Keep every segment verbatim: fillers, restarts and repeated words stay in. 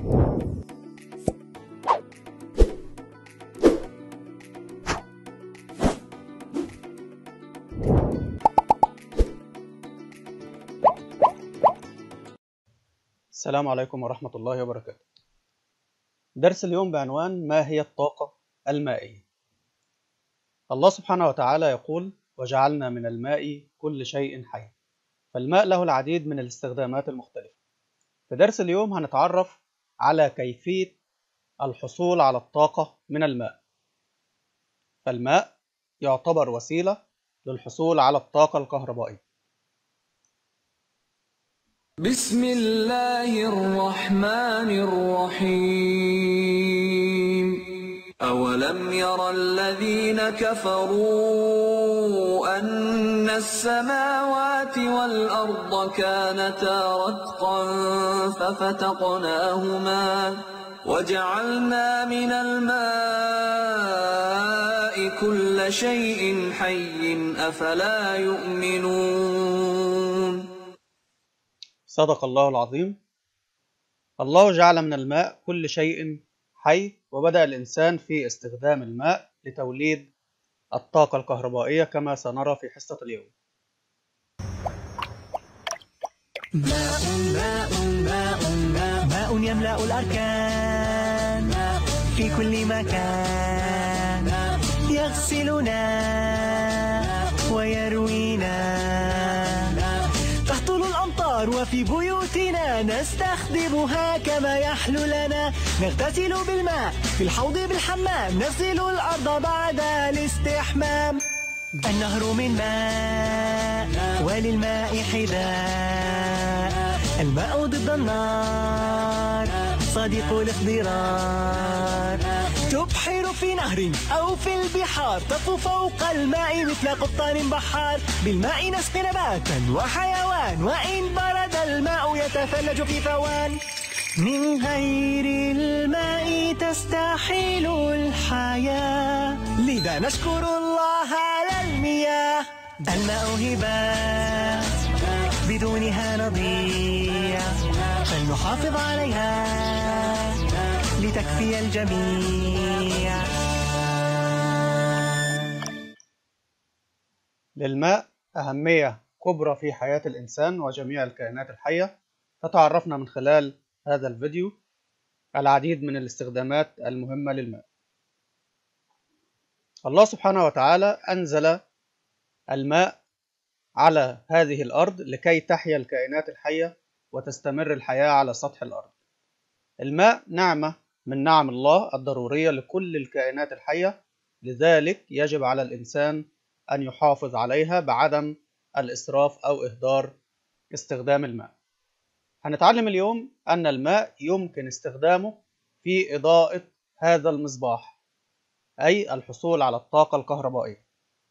السلام عليكم ورحمة الله وبركاته. درس اليوم بعنوان ما هي الطاقة المائية؟ الله سبحانه وتعالى يقول: وجعلنا من الماء كل شيء حي. فالماء له العديد من الاستخدامات المختلفة. في درس اليوم هنتعرف على كيفية الحصول على الطاقة من الماء. فالماء يعتبر وسيلة للحصول على الطاقة الكهربائية. بسم الله الرحمن الرحيم. أولم ير الذين كفروا أن السماوات والأرض كانتا رتقا ففتقناهما وجعلنا من الماء كل شيء حي أفلا يؤمنون. صدق الله العظيم. الله جعل من الماء كل شيء حي، وبدأ الإنسان في استخدام الماء لتوليد الطاقة الكهربائية كما سنرى في حصة اليوم. ماء ماء ماء ماء ماء يملأ الأركان في كل مكان، يغسلنا ويروينا، وفي بيوتنا نستخدمها كما يحلو لنا، نغتسل بالماء في الحوض بالحمام، نغسل الأرض بعد الاستحمام. النهر من ماء وللماء حذاء، الماء ضد النار صديق الاخضرار، تبحر في نهر أو في البحار، تطفو فوق الماء مثل قبطان بحار، بالماء نسقي نباتا وحيوان، وإن برد الماء يتثلج في ثوان، من غير الماء تستحيل الحياة، لذا نشكر الله على المياه. الماء هبة بدونها نضيع، فلنحافظ عليها لتكفي الجميع. للماء أهمية كبرى في حياة الإنسان وجميع الكائنات الحية، فتعرفنا من خلال هذا الفيديو العديد من الاستخدامات المهمة للماء. الله سبحانه وتعالى أنزل الماء على هذه الأرض لكي تحيا الكائنات الحية وتستمر الحياة على سطح الأرض. الماء نعمة من نعم الله الضرورية لكل الكائنات الحية، لذلك يجب على الإنسان أن يحافظ عليها بعدم الإسراف أو إهدار استخدام الماء. هنتعلم اليوم أن الماء يمكن استخدامه في إضاءة هذا المصباح، أي الحصول على الطاقة الكهربائية.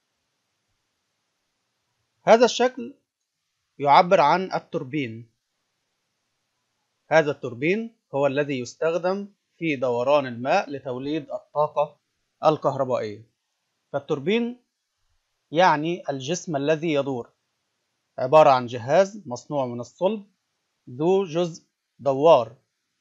هذا الشكل يعبر عن التوربين. هذا التوربين هو الذي يستخدم في دوران الماء لتوليد الطاقة الكهربائية. فالتوربين يعني الجسم الذي يدور، عبارة عن جهاز مصنوع من الصلب ذو جزء دوار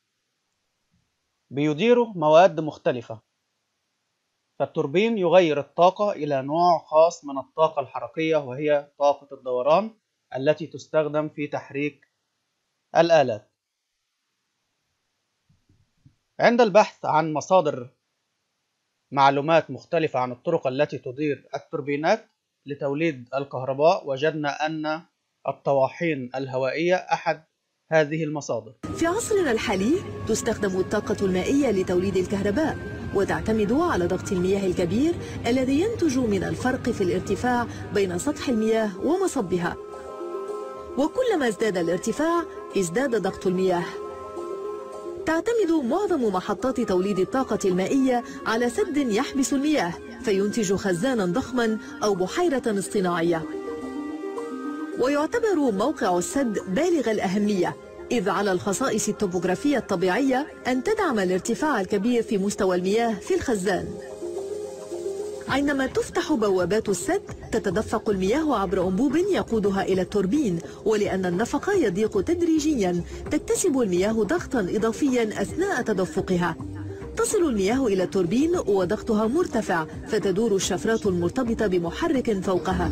بيديره مواد مختلفة. فالتوربين يغير الطاقة إلى نوع خاص من الطاقة الحركية، وهي طاقة الدوران التي تستخدم في تحريك الآلات. عند البحث عن مصادر معلومات مختلفة عن الطرق التي تدير التوربينات لتوليد الكهرباء، وجدنا أن الطواحين الهوائية أحد هذه المصادر. في عصرنا الحالي تستخدم الطاقة المائية لتوليد الكهرباء، وتعتمد على ضغط المياه الكبير الذي ينتج من الفرق في الارتفاع بين سطح المياه ومصبها، وكلما ازداد الارتفاع ازداد ضغط المياه. تعتمد معظم محطات توليد الطاقة المائية على سد يحبس المياه، فينتج خزانا ضخما أو بحيرة اصطناعية. ويعتبر موقع السد بالغ الأهمية، إذ على الخصائص الطبوغرافية الطبيعية أن تدعم الارتفاع الكبير في مستوى المياه في الخزان. عندما تفتح بوابات السد تتدفق المياه عبر أنبوب يقودها إلى التوربين، ولأن النفق يضيق تدريجيا تكتسب المياه ضغطا إضافيا أثناء تدفقها. تصل المياه إلى التوربين وضغطها مرتفع، فتدور الشفرات المرتبطة بمحرك فوقها.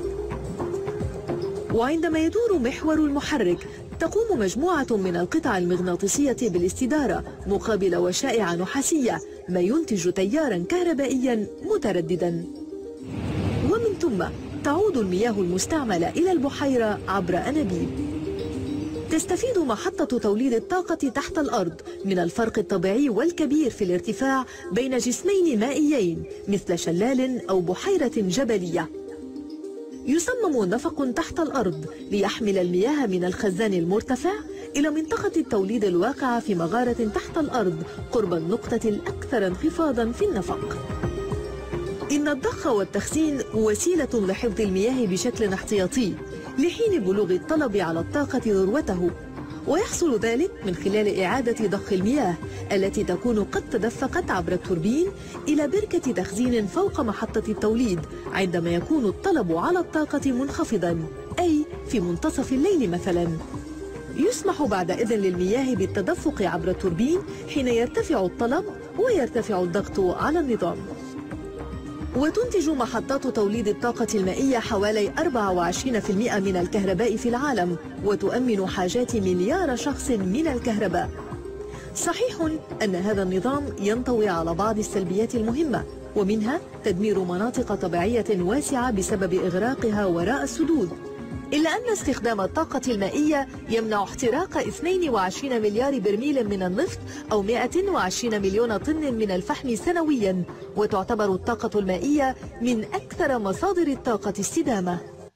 وعندما يدور محور المحرك تقوم مجموعة من القطع المغناطيسية بالاستدارة مقابل وشائع نحاسية، ما ينتج تيارا كهربائيا مترددا. ومن ثم تعود المياه المستعملة إلى البحيرة عبر أنابيب. تستفيد محطة توليد الطاقة تحت الأرض من الفرق الطبيعي والكبير في الارتفاع بين جسمين مائيين مثل شلال أو بحيرة جبلية. يصمم نفق تحت الأرض ليحمل المياه من الخزان المرتفع إلى منطقة التوليد الواقعة في مغارة تحت الأرض قرب النقطة الأكثر انخفاضا في النفق. إن الضخ والتخزين وسيلة لحفظ المياه بشكل احتياطي لحين بلوغ الطلب على الطاقة ذروته، ويحصل ذلك من خلال إعادة ضخ المياه التي تكون قد تدفقت عبر التوربين إلى بركة تخزين فوق محطة التوليد عندما يكون الطلب على الطاقة منخفضا، أي في منتصف الليل مثلا. يسمح بعد إذن للمياه بالتدفق عبر التوربين حين يرتفع الطلب ويرتفع الضغط على النظام. وتنتج محطات توليد الطاقة المائية حوالي أربعة وعشرين بالمئة من الكهرباء في العالم، وتؤمن حاجات مليار شخص من الكهرباء. صحيح أن هذا النظام ينطوي على بعض السلبيات المهمة، ومنها تدمير مناطق طبيعية واسعة بسبب إغراقها وراء السدود، إلا أن استخدام الطاقة المائية يمنع احتراق اثنين وعشرين مليار برميل من النفط أو مئة وعشرين مليون طن من الفحم سنويا، وتعتبر الطاقة المائية من أكثر مصادر الطاقة استدامة.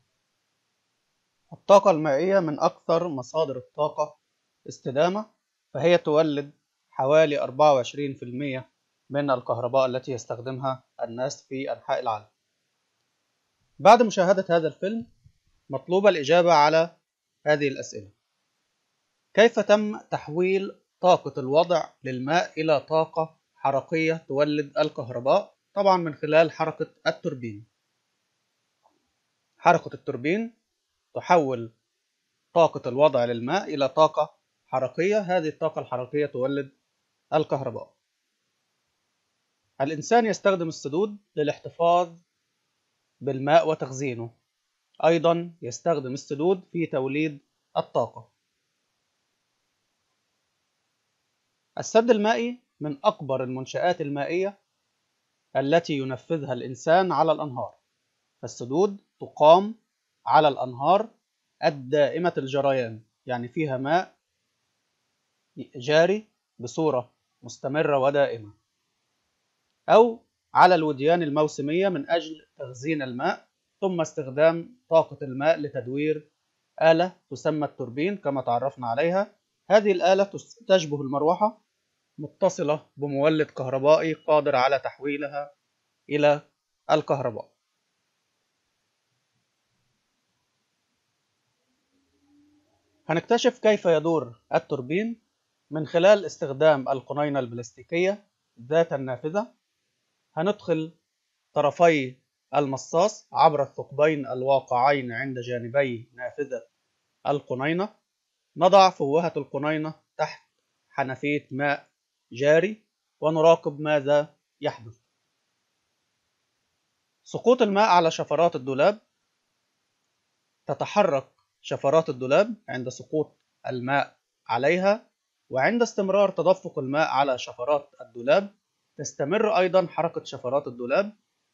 الطاقة المائية من أكثر مصادر الطاقة استدامة، فهي تولد حوالي أربعة وعشرين بالمئة من الكهرباء التي يستخدمها الناس في أنحاء العالم. بعد مشاهدة هذا الفيلم مطلوب الإجابة على هذه الأسئلة: كيف تم تحويل طاقة الوضع للماء إلى طاقة حركية تولد الكهرباء؟ طبعا من خلال حركة التوربين. حركة التوربين تحول طاقة الوضع للماء إلى طاقة حركية، هذه الطاقة الحركية تولد الكهرباء. الإنسان يستخدم السدود للاحتفاظ بالماء وتخزينه، أيضا يستخدم السدود في توليد الطاقة. السد المائي من أكبر المنشآت المائية التي ينفذها الإنسان على الأنهار، فالسدود تقام على الأنهار الدائمة الجريان، يعني فيها ماء جاري بصورة مستمرة ودائمة، أو على الوديان الموسمية من أجل تخزين الماء، ثم استخدام طاقة الماء لتدوير آلة تسمى التوربين كما تعرفنا عليها. هذه الآلة تشبه المروحة، متصلة بمولد كهربائي قادر على تحويلها إلى الكهرباء. هنكتشف كيف يدور التوربين من خلال استخدام القنينة البلاستيكية ذات النافذة. هندخل طرفي المصاص عبر الثقبين الواقعين عند جانبي نافذة القنينة، نضع فوهة القنينة تحت حنفية ماء جاري ونراقب ماذا يحدث. سقوط الماء على شفرات الدولاب، تتحرك شفرات الدولاب عند سقوط الماء عليها، وعند استمرار تدفق الماء على شفرات الدولاب تستمر أيضا حركة شفرات الدولاب،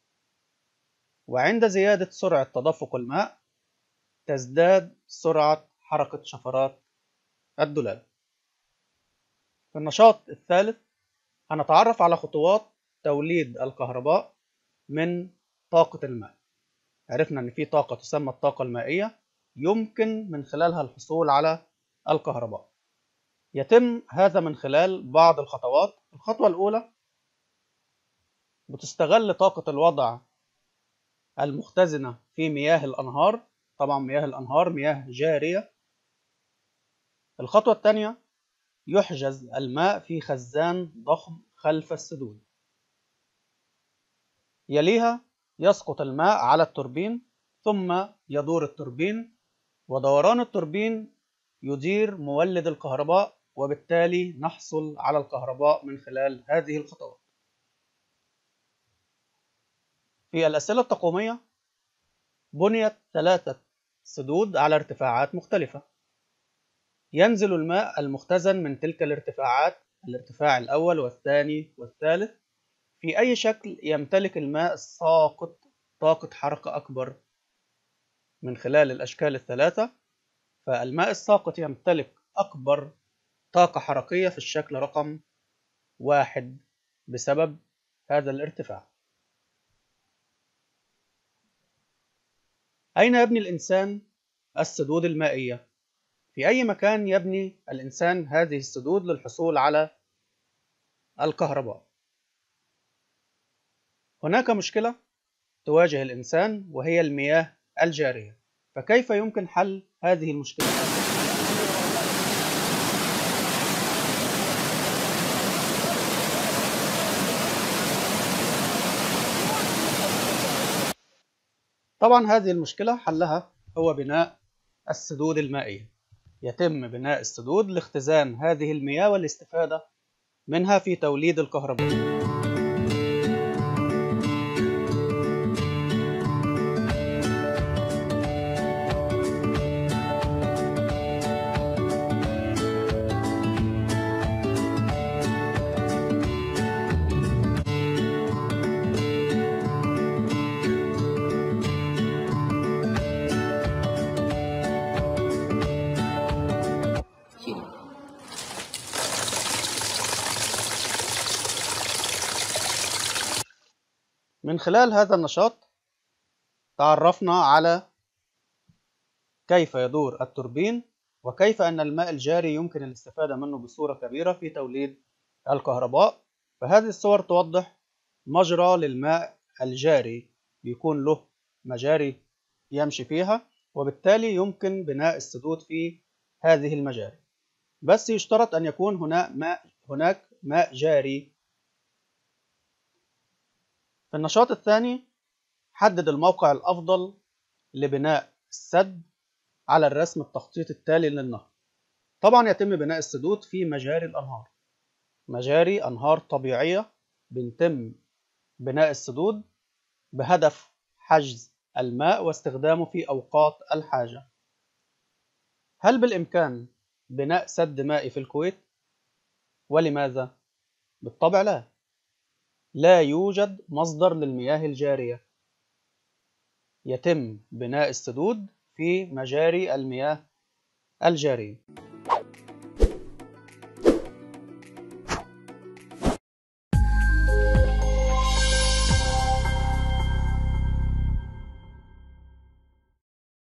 وعند زيادة سرعة تدفق الماء تزداد سرعة حركة شفرات الدولاب. في النشاط الثالث هنتعرف على خطوات توليد الكهرباء من طاقة الماء. عرفنا أن في طاقة تسمى الطاقة المائية يمكن من خلالها الحصول على الكهرباء. يتم هذا من خلال بعض الخطوات. الخطوة الأولى بتستغل طاقة الوضع المختزنة في مياه الأنهار، طبعا مياه الأنهار مياه جارية. الخطوة الثانية يحجز الماء في خزان ضخم خلف السدود. يليها يسقط الماء على التوربين، ثم يدور التوربين، ودوران التوربين يدير مولد الكهرباء، وبالتالي نحصل على الكهرباء من خلال هذه الخطوات. في الأسئلة التقويمية بنيت ثلاثة سدود على ارتفاعات مختلفة. ينزل الماء المختزن من تلك الارتفاعات، الارتفاع الأول والثاني والثالث، في أي شكل يمتلك الماء الساقط طاقة حركة أكبر من خلال الأشكال الثلاثة. فالماء الساقط يمتلك أكبر طاقة حركية في الشكل رقم واحد بسبب هذا الارتفاع. أين يبني الإنسان السدود المائية؟ في أي مكان يبني الإنسان هذه السدود للحصول على الكهرباء؟ هناك مشكلة تواجه الإنسان وهي المياه الجارية، فكيف يمكن حل هذه المشكلة؟ طبعا هذه المشكلة حلها هو بناء السدود المائية. يتم بناء السدود لاختزان هذه المياه والاستفادة منها في توليد الكهرباء. من خلال هذا النشاط تعرفنا على كيف يدور التوربين، وكيف أن الماء الجاري يمكن الاستفادة منه بصورة كبيرة في توليد الكهرباء. فهذه الصور توضح مجرى للماء الجاري، بيكون له مجاري يمشي فيها، وبالتالي يمكن بناء السدود في هذه المجاري، بس يشترط أن يكون هناك ماء هناك ماء جاري. في النشاط الثاني حدد الموقع الأفضل لبناء السد على الرسم التخطيط التالي للنهر. طبعا يتم بناء السدود في مجاري الأنهار، مجاري أنهار طبيعية، بيتم بناء السدود بهدف حجز الماء واستخدامه في أوقات الحاجة. هل بالإمكان بناء سد مائي في الكويت؟ ولماذا؟ بالطبع لا. لا يوجد مصدر للمياه الجارية. يتم بناء السدود في مجاري المياه الجارية.